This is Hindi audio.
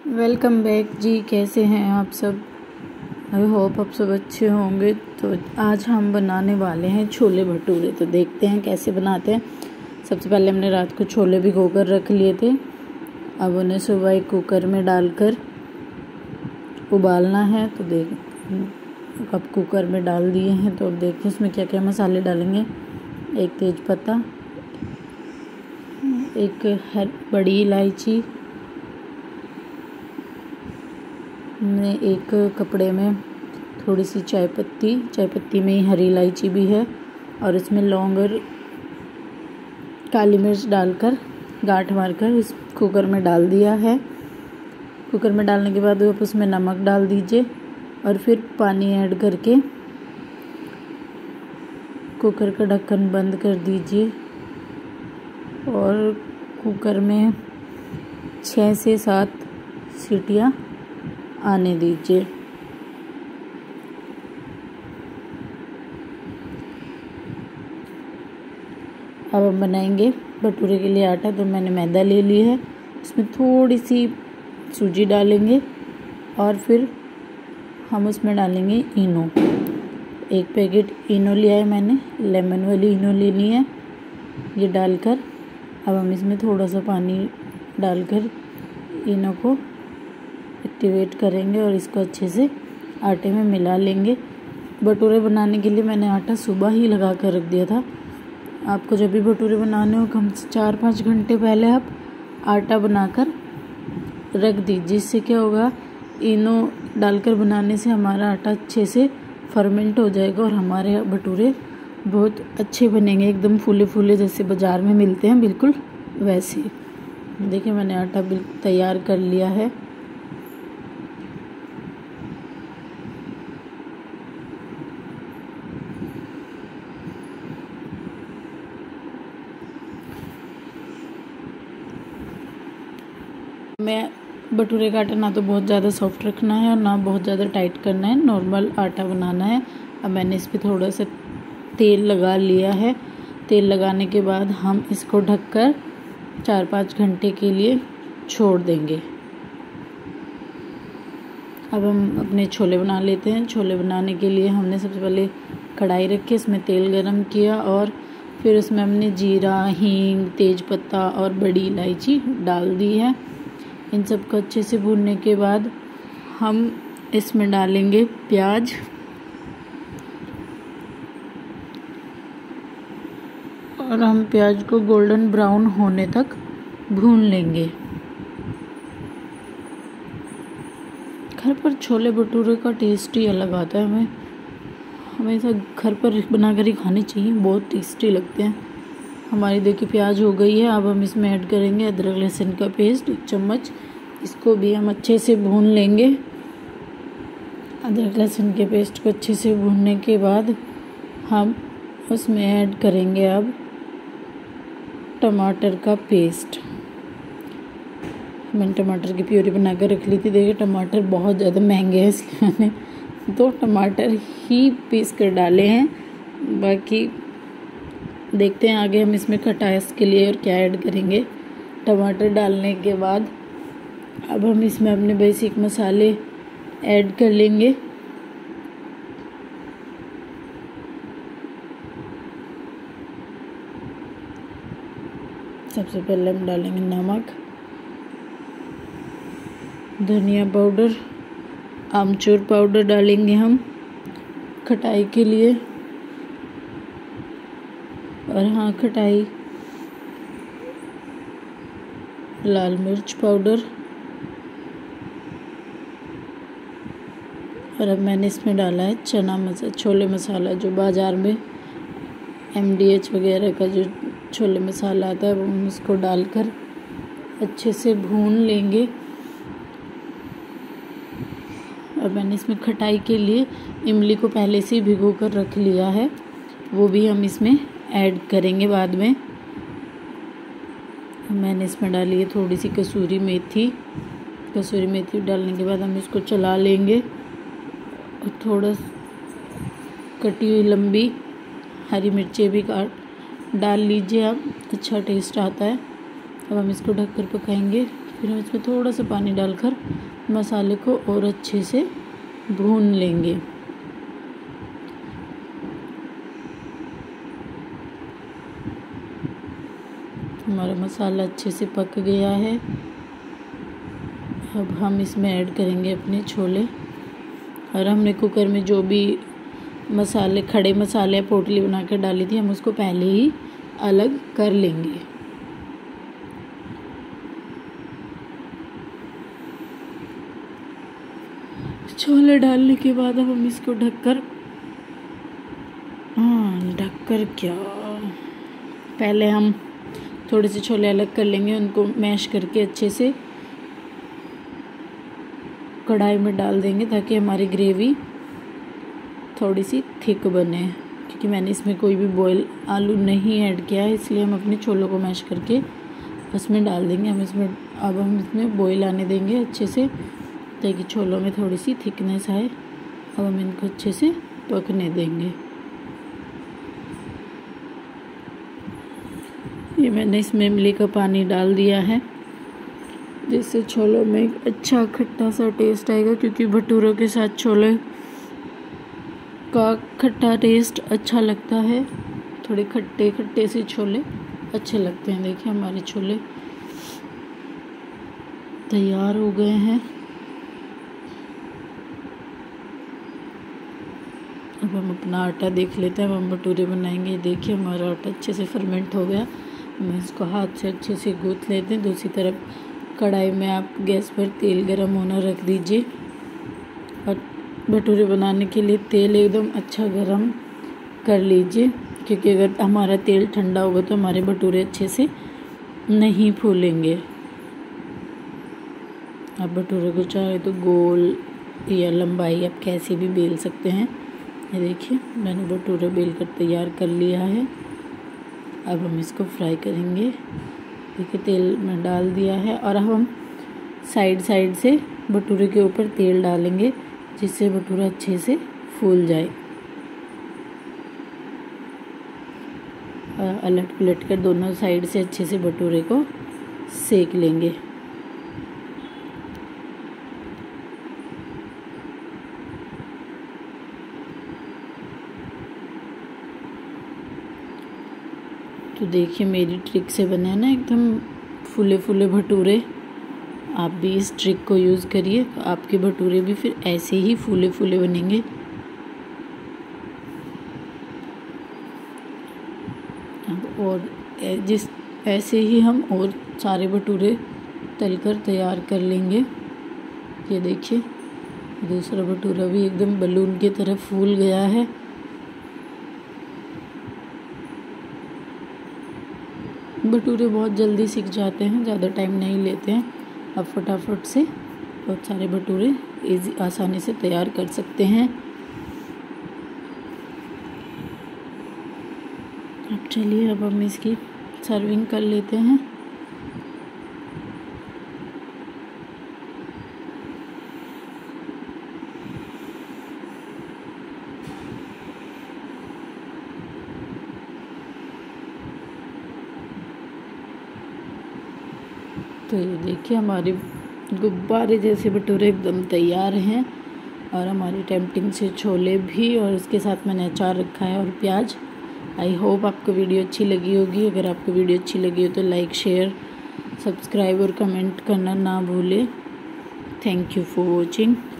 वेलकम बैक जी। कैसे हैं आप सब? आई होप आप सब अच्छे होंगे। तो आज हम बनाने वाले हैं छोले भटूरे। तो देखते हैं कैसे बनाते हैं। सबसे पहले हमने रात को छोले भिगो कर रख लिए थे। अब उन्हें सुबह एक कुकर में डालकर उबालना है। तो अब कुकर में डाल दिए हैं। तो अब देखिए इसमें क्या क्या मसाले डालेंगे। एक तेज़पत्ता, एक बड़ी इलायची, हमने एक कपड़े में थोड़ी सी चाय पत्ती में ही हरी इलायची भी है, और इसमें लौंग और काली मिर्च डालकर गांठ मारकर इस कुकर में डाल दिया है। कुकर में डालने के बाद आप उसमें नमक डाल दीजिए और फिर पानी ऐड करके कुकर का ढक्कन बंद कर दीजिए और कुकर में 6 से 7 सीटियाँ आने दीजिए। अब हम बनाएंगे भटूरे के लिए आटा। तो मैंने मैदा ले ली है, उसमें थोड़ी सी सूजी डालेंगे और फिर हम उसमें डालेंगे इनो। एक पैकेट इनो लिया है मैंने, लेमन वाली इनो लेनी है। ये डालकर अब हम इसमें थोड़ा सा पानी डालकर इनो को एक्टिवेट करेंगे और इसको अच्छे से आटे में मिला लेंगे। भटूरे बनाने के लिए मैंने आटा सुबह ही लगा कर रख दिया था। आपको जब भी भटूरे बनाने हो कम से 4-5 घंटे पहले आप आटा बनाकर रख दीजिए। इससे क्या होगा, इनो डालकर बनाने से हमारा आटा अच्छे से फर्मेंट हो जाएगा और हमारे भटूरे बहुत अच्छे बनेंगे, एकदम फूले फूले जैसे बाज़ार में मिलते हैं, बिल्कुल वैसे। देखिए मैंने आटा बिल्कुल तैयार कर लिया है। मैं भटूरे का आटा ना तो बहुत ज़्यादा सॉफ्ट रखना है और ना बहुत ज़्यादा टाइट करना है, नॉर्मल आटा बनाना है। अब मैंने इस पर थोड़ा सा तेल लगा लिया है। तेल लगाने के बाद हम इसको ढककर 4-5 घंटे के लिए छोड़ देंगे। अब हम अपने छोले बना लेते हैं। छोले बनाने के लिए हमने सबसे पहले कढ़ाई रखी, इसमें तेल गरम किया और फिर उसमें हमने जीरा, हींग, तेज़पत्ता और बड़ी इलायची डाल दी है। इन सब को अच्छे से भूनने के बाद हम इसमें डालेंगे प्याज और हम प्याज को गोल्डन ब्राउन होने तक भून लेंगे। घर पर छोले भटूरे का टेस्ट ही अलग आता है। हमें हमेशा घर पर बनाकर ही खाने चाहिए, बहुत टेस्टी लगते हैं। हमारी देखिए प्याज हो गई है। अब हम इसमें ऐड करेंगे अदरक लहसुन का पेस्ट 1 चम्मच। इसको भी हम अच्छे से भून लेंगे। अदरक लहसुन के पेस्ट को अच्छे से भूनने के बाद हम उसमें ऐड करेंगे अब टमाटर का पेस्ट। मैंने टमाटर की प्यूरी बना कर रख ली थी। देखिए टमाटर बहुत ज़्यादा महंगे हैं, इसलिए मैंने 2 टमाटर ही पीस कर डाले हैं। बाकी देखते हैं आगे हम इसमें खटास के लिए और क्या ऐड करेंगे। टमाटर डालने के बाद अब हम इसमें अपने बेसिक मसाले ऐड कर लेंगे। सबसे पहले हम डालेंगे नमक, धनिया पाउडर, आमचूर पाउडर डालेंगे हम खटाई के लिए। और हाँ, खटाई, लाल मिर्च पाउडर। और अब मैंने इसमें डाला है छोले मसाला, जो बाज़ार में MDH वगैरह का जो छोले मसाला आता है, वो हम उसको डालकर अच्छे से भून लेंगे। और मैंने इसमें खटाई के लिए इमली को पहले से ही भिगो कर रख लिया है, वो भी हम इसमें ऐड करेंगे बाद में। मैंने इसमें डाली है थोड़ी सी कसूरी मेथी डालने के बाद हम इसको चला लेंगे। और थोड़ा कटी हुई लंबी हरी मिर्चें भी डाल लीजिए, आप अच्छा टेस्ट आता है। अब हम इसको ढककर पकाएंगे फिर हम इसमें थोड़ा सा पानी डालकर मसाले को और अच्छे से भून लेंगे। हमारा मसाला अच्छे से पक गया है। अब हम इसमें ऐड करेंगे अपने छोले, और हमने कुकर में जो भी मसाले, खड़े मसाले पोटली बना कर डाली थी, हम उसको पहले ही अलग कर लेंगे। छोले डालने के बाद अब हम इसको ढककर क्या, पहले हम थोड़े से छोले अलग कर लेंगे, उनको मैश करके अच्छे से कढ़ाई में डाल देंगे ताकि हमारी ग्रेवी थोड़ी सी थिक बने। क्योंकि मैंने इसमें कोई भी बॉयल आलू नहीं ऐड किया है, इसलिए हम अपने छोलों को मैश करके उसमें डाल देंगे। अब हम इसमें बॉयल आने देंगे अच्छे से, ताकि छोलों में थोड़ी सी थिकनेस आए। अब हम इनको अच्छे से पकने देंगे। ये मैंने इसमें इमली का पानी डाल दिया है, जिससे छोलों में एक अच्छा खट्टा सा टेस्ट आएगा। क्योंकि भटूरों के साथ छोले का खट्टा टेस्ट अच्छा लगता है, थोड़े खट्टे खट्टे से छोले अच्छे लगते हैं। देखिए हमारे छोले तैयार हो गए हैं। अब हम अपना आटा देख लेते हैं, अब हम भटूरे बनाएंगे। देखिए हमारा आटा अच्छे से फर्मेंट हो गया। हम इसको हाथ से अच्छे से गूँथ लेते हैं। दूसरी तरफ कढ़ाई में आप गैस पर तेल गरम होना रख दीजिए, और भटूरे बनाने के लिए तेल एकदम अच्छा गरम कर लीजिए। क्योंकि अगर हमारा तेल ठंडा होगा तो हमारे भटूरे अच्छे से नहीं फूलेंगे। आप भटूरे को चाहे तो गोल या लंबाई आप कैसे भी बेल सकते हैं। ये देखिए मैंने भटूरे बेल कर तैयार कर लिया है। अब हम इसको फ्राई करेंगे। देखिए तेल में डाल दिया है, और अब हम साइड साइड से भटूरे के ऊपर तेल डालेंगे, जिससे भटूरा अच्छे से फूल जाए। अलट पलट कर दोनों साइड से अच्छे से भटूरे को सेक लेंगे। तो देखिए मेरी ट्रिक से बने हैं ना एकदम फूले फूले भटूरे। आप भी इस ट्रिक को यूज़ करिए, तो आपके भटूरे भी फिर ऐसे ही फूले फूले बनेंगे। और ऐसे ही हम और सारे भटूरे तलकर तैयार कर लेंगे। ये देखिए दूसरा भटूरा भी एकदम बलून की तरह फूल गया है। भटूरे बहुत जल्दी सीख जाते हैं, ज़्यादा टाइम नहीं लेते हैं। अब फटाफट से बहुत सारे भटूरे आसानी से तैयार कर सकते हैं। अब चलिए अब हम इसकी सर्विंग कर लेते हैं। तो ये देखिए हमारे गुब्बारे जैसे भटूरे एकदम तैयार हैं, और हमारी टेम्पटिंग से छोले भी, और इसके साथ मैंने अचार रखा है और प्याज। आई होप आपको वीडियो अच्छी लगी होगी। अगर आपको वीडियो अच्छी लगी हो तो लाइक, शेयर, सब्सक्राइब और कमेंट करना ना भूलें। Thank you for watching.